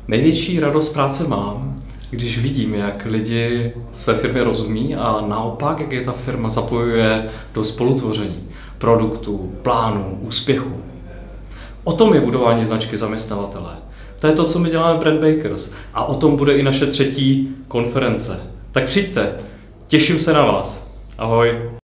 Největší radost práce mám, když vidím, jak lidi své firmě rozumí a naopak, jak je ta firma zapojuje do spolutvoření, produktů, plánů, úspěchů. O tom je budování značky zaměstnavatele. To je to, co my děláme Brand Bakers a o tom bude i naše 3. konference. Tak přijďte, těším se na vás. Ahoj.